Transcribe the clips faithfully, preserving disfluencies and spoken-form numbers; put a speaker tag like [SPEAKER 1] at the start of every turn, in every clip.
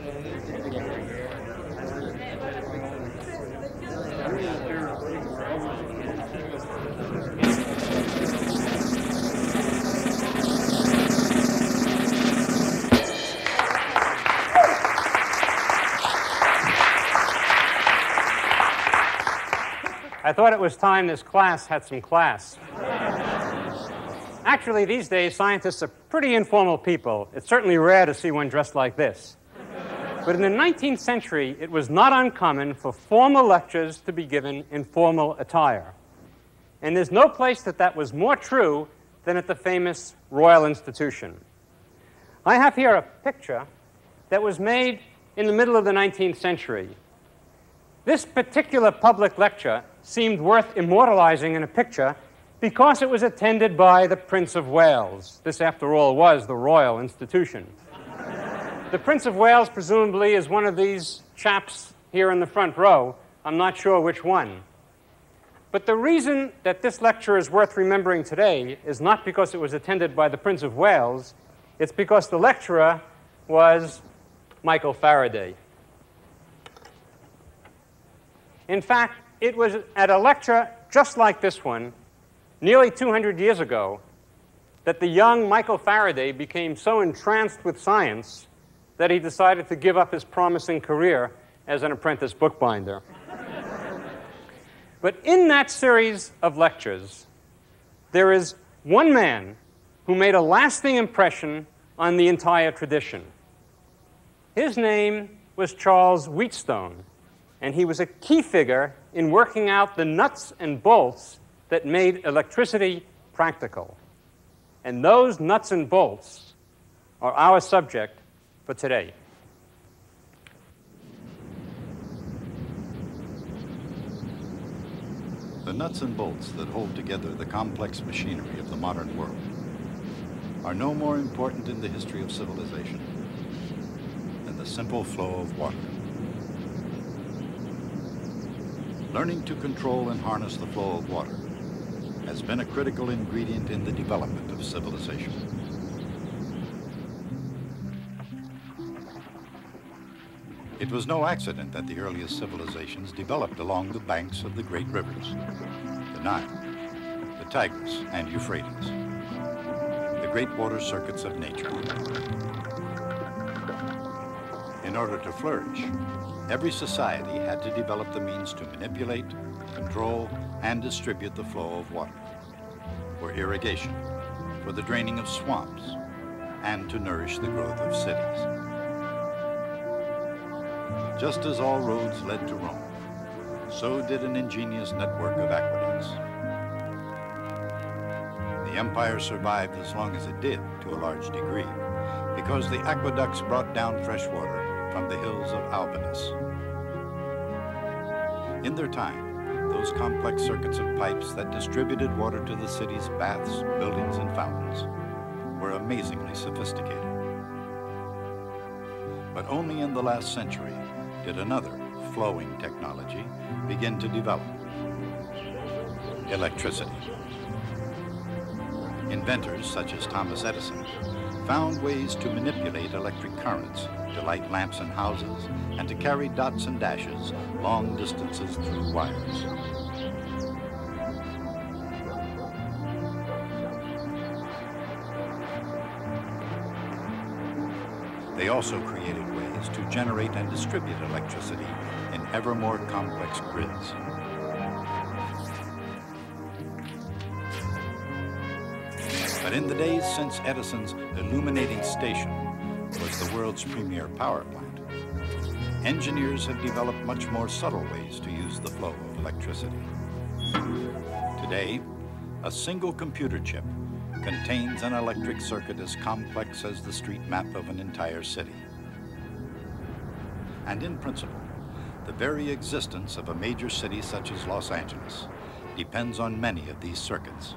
[SPEAKER 1] I thought it was time this class had some class. Actually, these days, scientists are pretty informal people. It's certainly rare to see one dressed like this. But in the nineteenth century, it was not uncommon for formal lectures to be given in formal attire. And there's no place that that was more true than at the famous Royal Institution. I have here a picture that was made in the middle of the nineteenth century. This particular public lecture seemed worth immortalizing in a picture because it was attended by the Prince of Wales. This, after all, was the Royal Institution. The Prince of Wales, presumably, is one of these chaps here in the front row. I'm not sure which one. But the reason that this lecture is worth remembering today is not because it was attended by the Prince of Wales. It's because the lecturer was Michael Faraday. In fact, it was at a lecture just like this one, nearly two hundred years ago, that the young Michael Faraday became so entranced with science that he decided to give up his promising career as an apprentice bookbinder. But in that series of lectures, there is one man who made a lasting impression on the entire tradition. His name was Charles Wheatstone, and he was a key figure in working out the nuts and bolts that made electricity practical. And those nuts and bolts are our subject for today.
[SPEAKER 2] The nuts and bolts that hold together the complex machinery of the modern world are no more important in the history of civilization than the simple flow of water. Learning to control and harness the flow of water has been a critical ingredient in the development of civilization. It was no accident that the earliest civilizations developed along the banks of the great rivers, the Nile, the Tigris, and Euphrates, the great water circuits of nature. In order to flourish, every society had to develop the means to manipulate, control, and distribute the flow of water for irrigation, for the draining of swamps, and to nourish the growth of cities. Just as all roads led to Rome, so did an ingenious network of aqueducts. The empire survived as long as it did, to a large degree, because the aqueducts brought down fresh water from the hills of Albanus. In their time, those complex circuits of pipes that distributed water to the city's baths, buildings, and fountains were amazingly sophisticated. But only in the last century did another flowing technology begin to develop: electricity. Inventors such as Thomas Edison found ways to manipulate electric currents to light lamps in houses and to carry dots and dashes long distances through wires. They also created ways to generate and distribute electricity in ever more complex grids. But in the days since Edison's illuminating station was the world's premier power plant, engineers have developed much more subtle ways to use the flow of electricity. Today, a single computer chip contains an electric circuit as complex as the street map of an entire city. And in principle, the very existence of a major city such as Los Angeles depends on many of these circuits.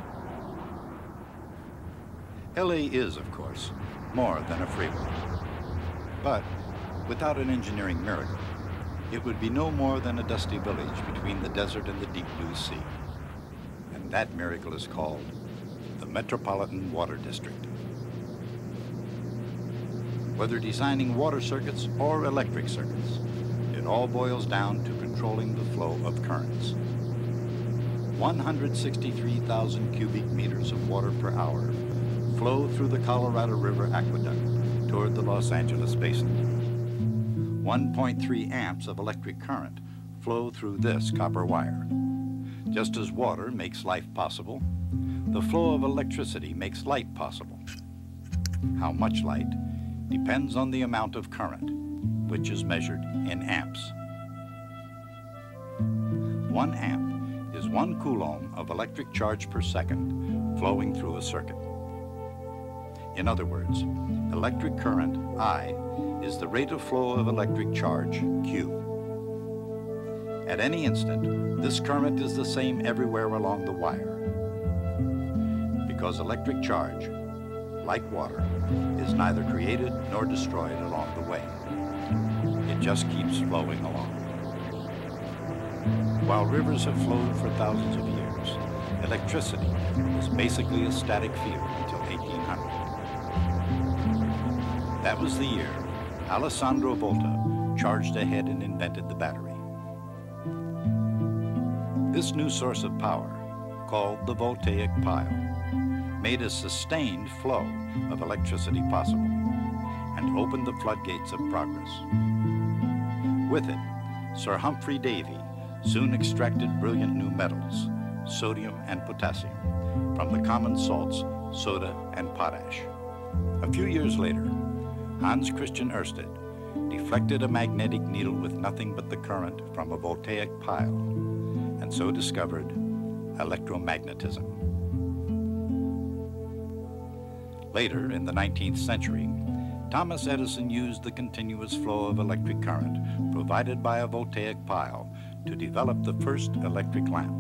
[SPEAKER 2] L A is, of course, more than a freeway. But without an engineering miracle, it would be no more than a dusty village between the desert and the deep blue sea. And that miracle is called the Metropolitan Water District. Whether designing water circuits or electric circuits, it all boils down to controlling the flow of currents. one hundred sixty-three thousand cubic meters of water per hour flow through the Colorado River Aqueduct toward the Los Angeles Basin. one point three amps of electric current flow through this copper wire. Just as water makes life possible, the flow of electricity makes light possible. How much light depends on the amount of current, which is measured in amps. One amp is one coulomb of electric charge per second flowing through a circuit. In other words, electric current, I, is the rate of flow of electric charge, Q. At any instant, this current is the same everywhere along the wire. Because electric charge, like water, is neither created nor destroyed along the way. It just keeps flowing along. While rivers have flowed for thousands of years, electricity was basically a static field until eighteen hundred. That was the year Alessandro Volta charged ahead and invented the battery. This new source of power, called the voltaic pile, made a sustained flow of electricity possible and opened the floodgates of progress. With it, Sir Humphrey Davy soon extracted brilliant new metals, sodium and potassium, from the common salts, soda and potash. A few years later, Hans Christian Ørsted deflected a magnetic needle with nothing but the current from a voltaic pile, and so discovered electromagnetism. Later, in the nineteenth century, Thomas Edison used the continuous flow of electric current provided by a voltaic pile to develop the first electric lamp.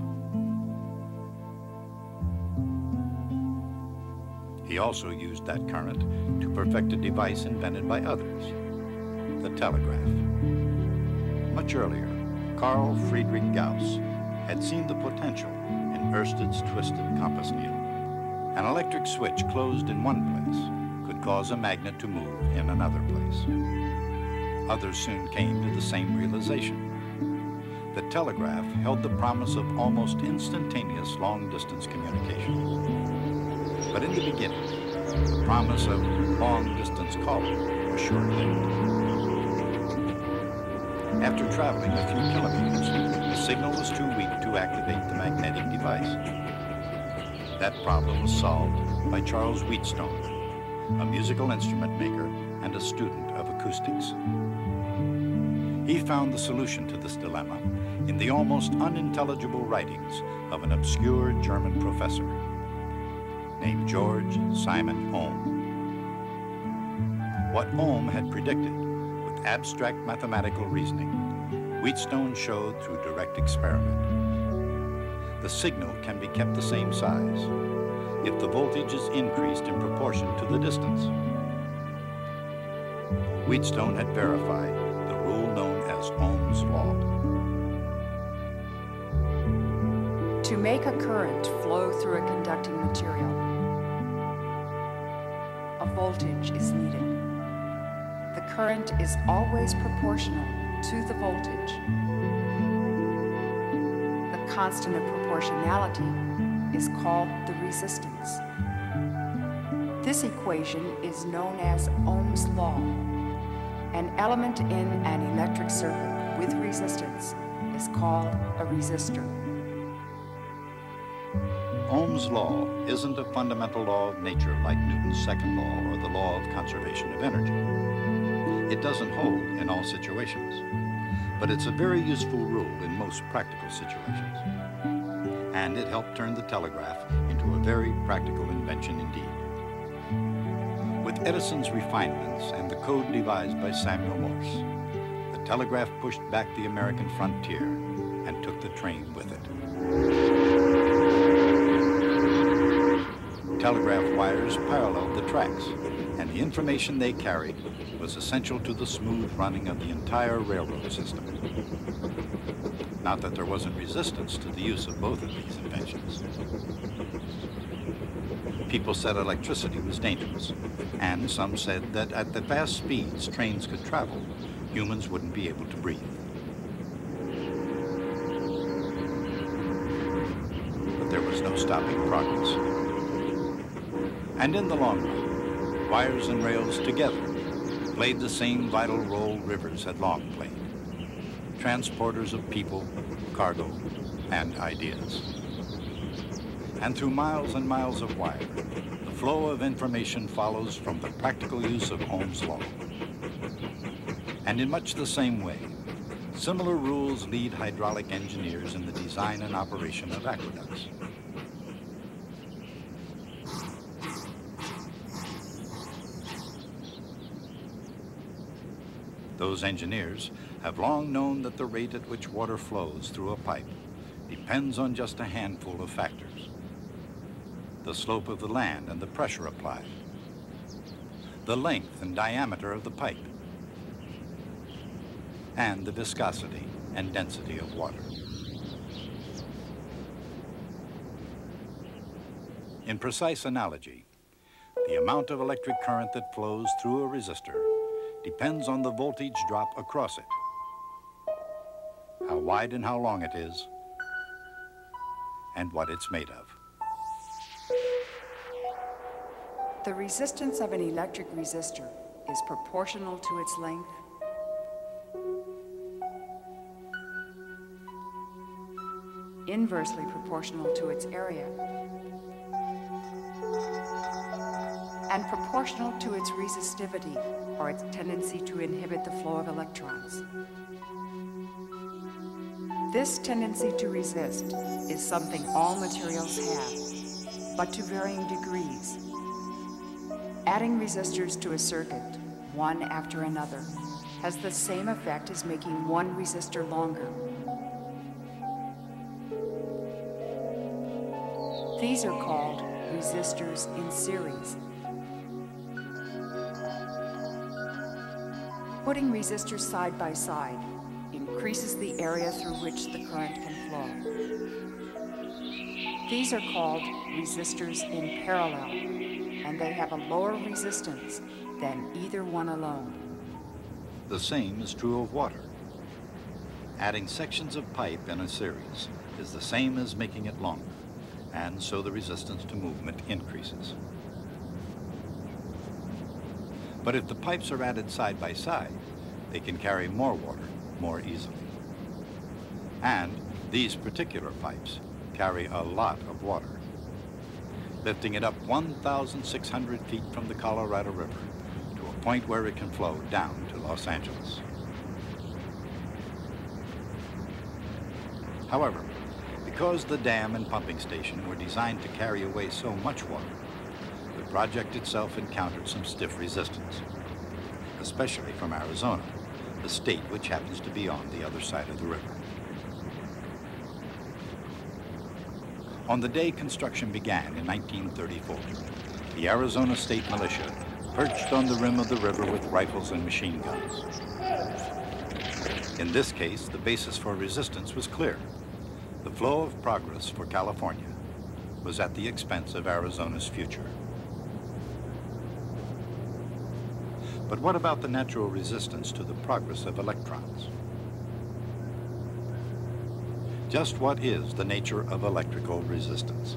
[SPEAKER 2] He also used that current to perfect a device invented by others, the telegraph. Much earlier, Carl Friedrich Gauss had seen the potential in Ørsted's twisted compass needle. An electric switch closed in one place could cause a magnet to move in another place. Others soon came to the same realization. The telegraph held the promise of almost instantaneous long-distance communication. But in the beginning, the promise of long-distance calling was short-lived. After traveling a few kilometers, the signal was too weak to activate the magnetic device. That problem was solved by Charles Wheatstone, a musical instrument maker and a student of acoustics. He found the solution to this dilemma in the almost unintelligible writings of an obscure German professor named George Simon Ohm. What Ohm had predicted with abstract mathematical reasoning, Wheatstone showed through direct experiment. The signal can be kept the same size if the voltage is increased in proportion to the distance. Wheatstone had verified the rule known as Ohm's law.
[SPEAKER 3] To make a current flow through a conducting material, a voltage is needed. The current is always proportional to the voltage. The constant of proportionality is called the resistance. This equation is known as Ohm's law. An element in an electric circuit with resistance is called a resistor.
[SPEAKER 2] Ohm's law isn't a fundamental law of nature like Newton's second law or the law of conservation of energy. It doesn't hold in all situations, but it's a very useful rule in most practical situations. And it helped turn the telegraph into a very practical invention indeed. With Edison's refinements and the code devised by Samuel Morse, the telegraph pushed back the American frontier and took the train with it. Telegraph wires paralleled the tracks, and the information they carried was essential to the smooth running of the entire railroad system. Not that there wasn't resistance to the use of both of these inventions. People said electricity was dangerous, and some said that at the fast speeds trains could travel, humans wouldn't be able to breathe. But there was no stopping progress. And in the long run, wires and rails together played the same vital role rivers had long played, transporters of people, cargo, and ideas. And through miles and miles of wire, the flow of information follows from the practical use of Ohm's law. And in much the same way, similar rules lead hydraulic engineers in the design and operation of aqueducts. Those engineers have long known that the rate at which water flows through a pipe depends on just a handful of factors: the slope of the land and the pressure applied, the length and diameter of the pipe, and the viscosity and density of water. In precise analogy, the amount of electric current that flows through a resistor depends on the voltage drop across it, how wide and how long it is, and what it's made of.
[SPEAKER 3] The resistance of an electric resistor is proportional to its length, inversely proportional to its area, and proportional to its resistivity, or its tendency to inhibit the flow of electrons. This tendency to resist is something all materials have, but to varying degrees. Adding resistors to a circuit, one after another, has the same effect as making one resistor longer. These are called resistors in series. Putting resistors side by side increases the area through which the current can flow. These are called resistors in parallel, and they have a lower resistance than either one alone.
[SPEAKER 2] The same is true of water. Adding sections of pipe in a series is the same as making it longer, and so the resistance to movement increases. But if the pipes are added side by side, they can carry more water more easily. And these particular pipes carry a lot of water, lifting it up one thousand six hundred feet from the Colorado River to a point where it can flow down to Los Angeles. However, because the dam and pumping station were designed to carry away so much water, the project itself encountered some stiff resistance, especially from Arizona, the state which happens to be on the other side of the river. On the day construction began in nineteen thirty-four, the Arizona State Militia perched on the rim of the river with rifles and machine guns. In this case, the basis for resistance was clear. The flow of progress for California was at the expense of Arizona's future. But what about the natural resistance to the progress of electrons? Just what is the nature of electrical resistance?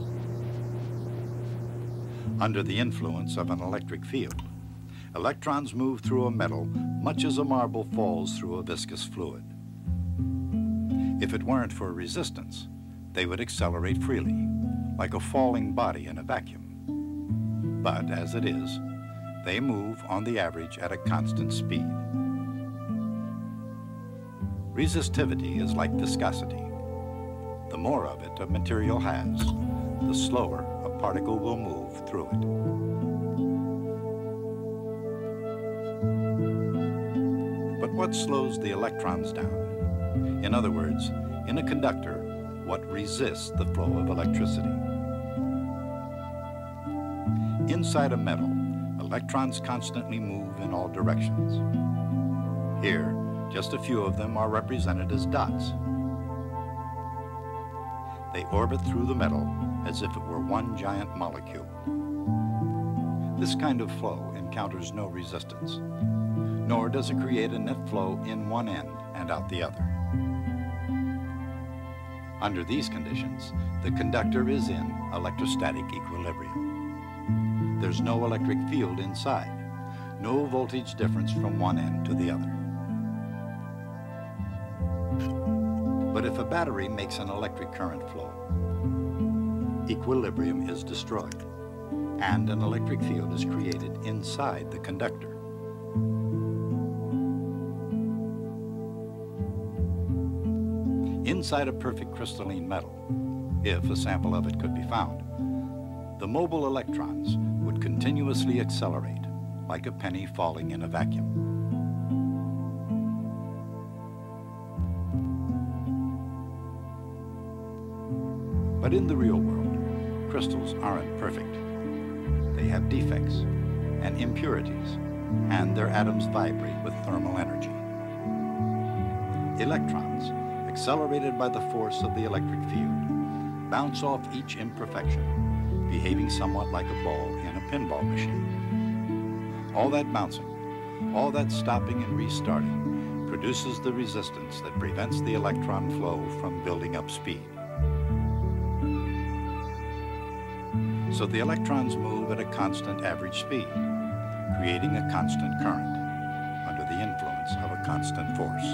[SPEAKER 2] Under the influence of an electric field, electrons move through a metal much as a marble falls through a viscous fluid. If it weren't for resistance, they would accelerate freely, like a falling body in a vacuum. But as it is, they move on the average at a constant speed. Resistivity is like viscosity. The more of it a material has, the slower a particle will move through it. But what slows the electrons down? In other words, in a conductor, what resists the flow of electricity? Inside a metal, electrons constantly move in all directions. Here, just a few of them are represented as dots. They orbit through the metal as if it were one giant molecule. This kind of flow encounters no resistance, nor does it create a net flow in one end and out the other. Under these conditions, the conductor is in electrostatic equilibrium. There's no electric field inside, no voltage difference from one end to the other. But if a battery makes an electric current flow, equilibrium is destroyed, and an electric field is created inside the conductor. Inside a perfect crystalline metal, if a sample of it could be found, the mobile electrons would continuously accelerate like a penny falling in a vacuum. But in the real world, crystals aren't perfect. They have defects and impurities, and their atoms vibrate with thermal energy. Electrons, accelerated by the force of the electric field, bounce off each imperfection, behaving somewhat like a ball in a pinball machine. All that bouncing, all that stopping and restarting produces the resistance that prevents the electron flow from building up speed. So the electrons move at a constant average speed, creating a constant current under the influence of a constant force.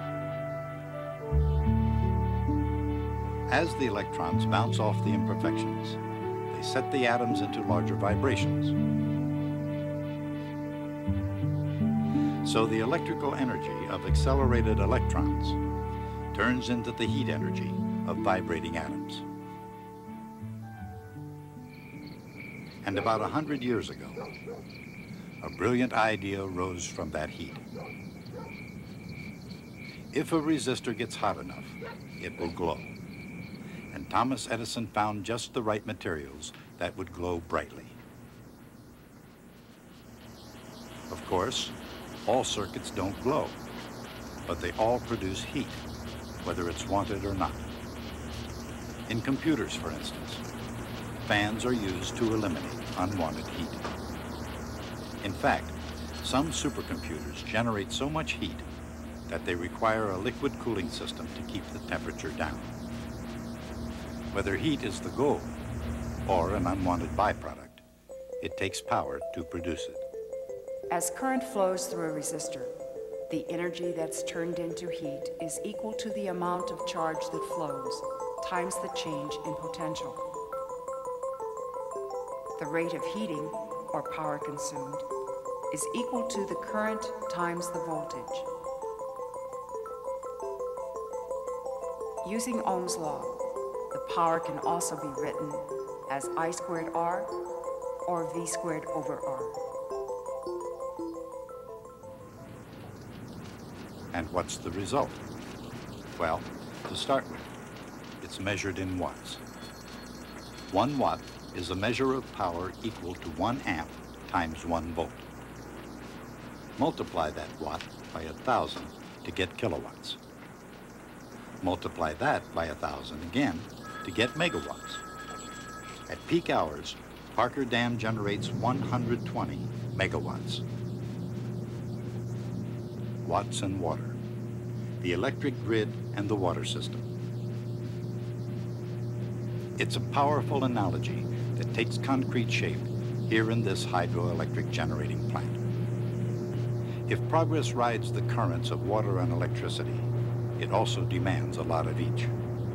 [SPEAKER 2] As the electrons bounce off the imperfections, they set the atoms into larger vibrations. So the electrical energy of accelerated electrons turns into the heat energy of vibrating atoms. And about a hundred years ago, a brilliant idea rose from that heat. If a resistor gets hot enough, it will glow. And Thomas Edison found just the right materials that would glow brightly. Of course, all circuits don't glow, but they all produce heat, whether it's wanted or not. In computers, for instance, fans are used to eliminate unwanted heat. In fact, some supercomputers generate so much heat that they require a liquid cooling system to keep the temperature down. Whether heat is the goal or an unwanted byproduct, it takes power to produce it.
[SPEAKER 3] As current flows through a resistor, the energy that's turned into heat is equal to the amount of charge that flows times the change in potential. The rate of heating, or power consumed, is equal to the current times the voltage. Using Ohm's law, the power can also be written as I squared R or V squared over R.
[SPEAKER 2] And what's the result? Well, to start with, it's measured in watts. One watt is a measure of power equal to one amp times one volt. Multiply that watt by a thousand to get kilowatts. Multiply that by a thousand again to get megawatts. At peak hours, Parker Dam generates one hundred twenty megawatts. Watts and water, the electric grid and the water system. It's a powerful analogy that takes concrete shape here in this hydroelectric generating plant. If progress rides the currents of water and electricity, it also demands a lot of each.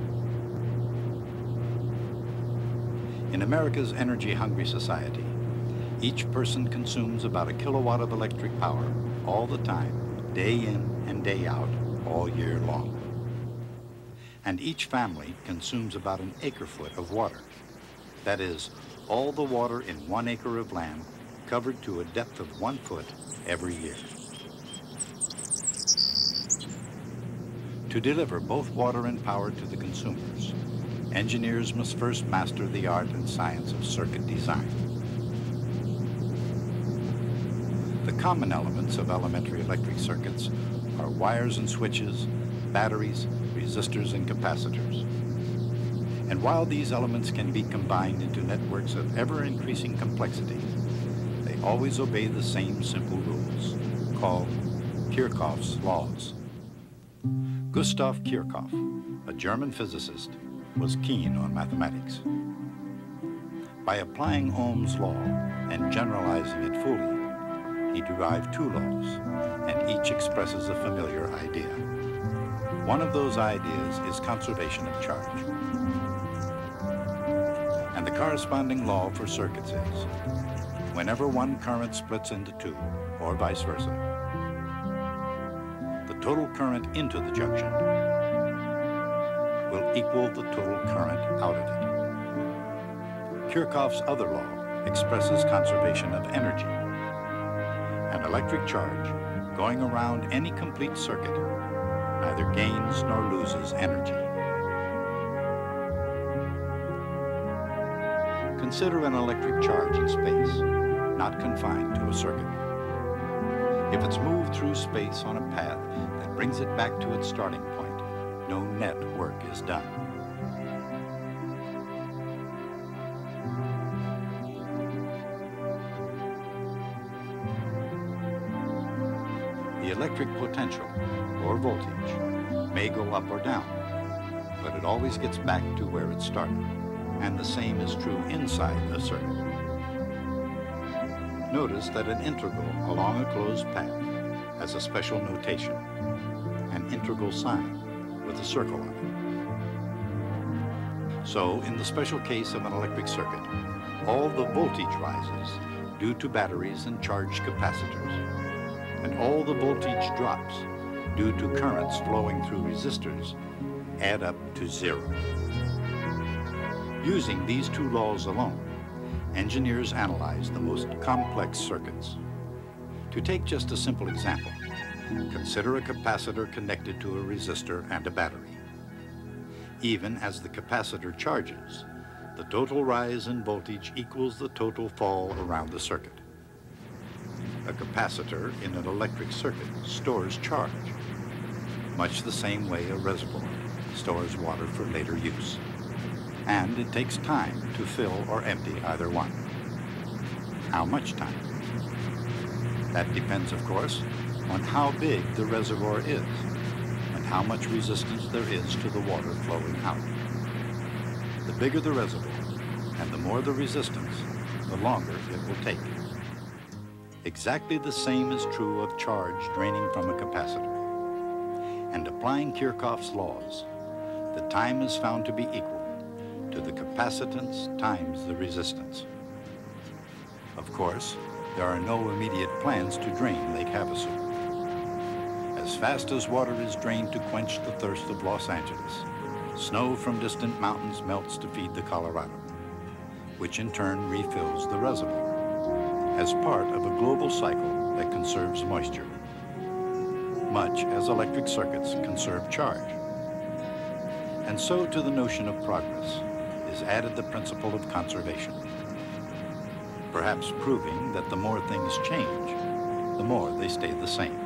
[SPEAKER 2] In America's energy-hungry society, each person consumes about a kilowatt of electric power all the time, day in and day out, all year long. And each family consumes about an acre-foot of water. That is, all the water in one acre of land covered to a depth of one foot every year. To deliver both water and power to the consumers, engineers must first master the art and science of circuit design. The common elements of elementary electric circuits are wires and switches, batteries, resistors, and capacitors. And while these elements can be combined into networks of ever-increasing complexity, they always obey the same simple rules, called Kirchhoff's laws. Gustav Kirchhoff, a German physicist, was keen on mathematics. By applying Ohm's law and generalizing it fully, he derived two laws, and each expresses a familiar idea. One of those ideas is conservation of charge. And the corresponding law for circuits is, whenever one current splits into two, or vice versa, the total current into the junction will equal the total current out of it. Kirchhoff's other law expresses conservation of energy. An electric charge going around any complete circuit neither gains nor loses energy. Consider an electric charge in space, not confined to a circuit. If it's moved through space on a path that brings it back to its starting point, no net work is done. The electric potential, or voltage, may go up or down, but it always gets back to where it started, and the same is true inside a circuit. Notice that an integral along a closed path has a special notation, an integral sign with a circle on it. So, in the special case of an electric circuit, all the voltage rises due to batteries and charged capacitors, and all the voltage drops due to currents flowing through resistors add up to zero. Using these two laws alone, engineers analyze the most complex circuits. To take just a simple example, consider a capacitor connected to a resistor and a battery. Even as the capacitor charges, the total rise in voltage equals the total fall around the circuit. A capacitor in an electric circuit stores charge, much the same way a reservoir stores water for later use. And it takes time to fill or empty either one. How much time? That depends, of course, on how big the reservoir is and how much resistance there is to the water flowing out. The bigger the reservoir and the more the resistance, the longer it will take. Exactly the same is true of charge draining from a capacitor. And applying Kirchhoff's laws, the time is found to be equal to the capacitance times the resistance. Of course, there are no immediate plans to drain Lake Havasu. As fast as water is drained to quench the thirst of Los Angeles, snow from distant mountains melts to feed the Colorado, which in turn refills the reservoir, as part of a global cycle that conserves moisture, much as electric circuits conserve charge. And so to the notion of progress is added the principle of conservation, perhaps proving that the more things change, the more they stay the same.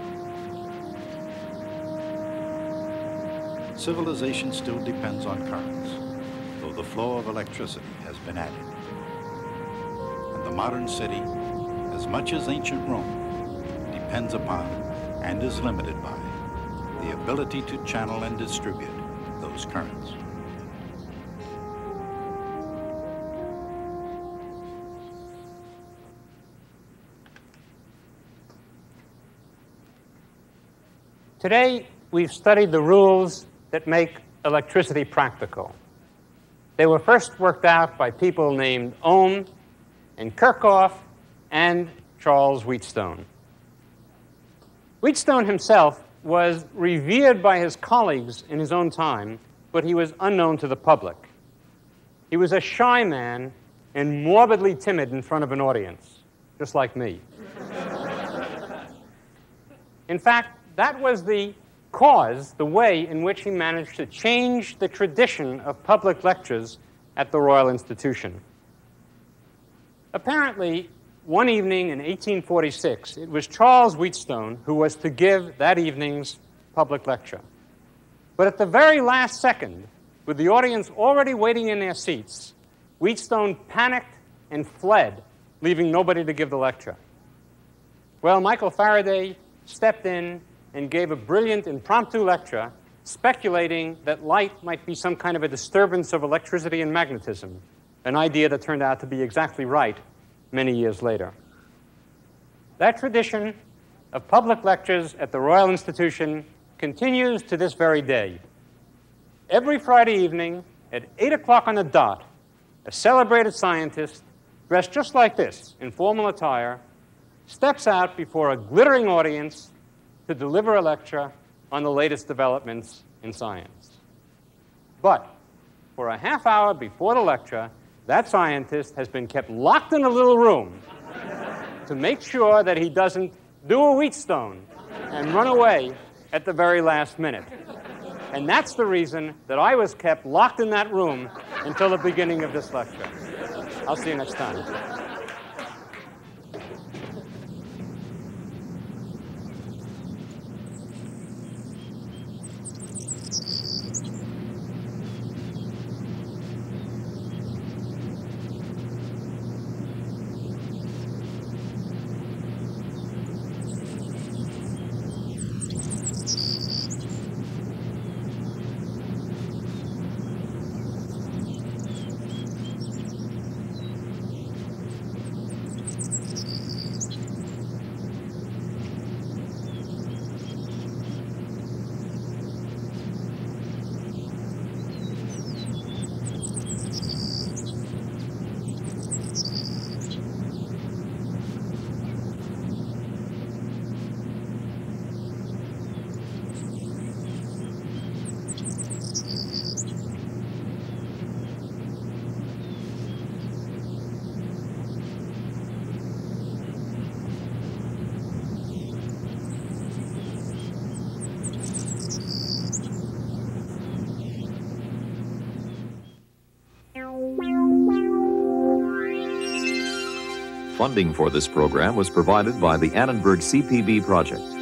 [SPEAKER 2] Civilization still depends on currents, though the flow of electricity has been added. And the modern city, as much as ancient Rome, depends upon and is limited by the ability to channel and distribute those currents.
[SPEAKER 1] Today, we've studied the rules that make electricity practical. They were first worked out by people named Ohm and Kirchhoff and Charles Wheatstone. Wheatstone himself was revered by his colleagues in his own time, but he was unknown to the public. He was a shy man and morbidly timid in front of an audience, just like me. In fact, that was the cause, the way in which he managed to change the tradition of public lectures at the Royal Institution. Apparently, one evening in eighteen forty-six, it was Charles Wheatstone who was to give that evening's public lecture. But at the very last second, With the audience already waiting in their seats, Wheatstone panicked and fled, leaving nobody to give the lecture. Well, Michael Faraday stepped in and gave a brilliant impromptu lecture speculating that light might be some kind of a disturbance of electricity and magnetism, an idea that turned out to be exactly right many years later. That tradition of public lectures at the Royal Institution continues to this very day. Every Friday evening at eight o'clock on the dot, a celebrated scientist, dressed just like this, in formal attire, steps out before a glittering audience to deliver a lecture on the latest developments in science. But for a half hour before the lecture, that scientist has been kept locked in a little room to make sure that he doesn't do a Wheatstone and run away at the very last minute. And that's the reason that I was kept locked in that room until the beginning of this lecture. I'll see you next time.
[SPEAKER 4] Funding for this program was provided by the Annenberg C P B project.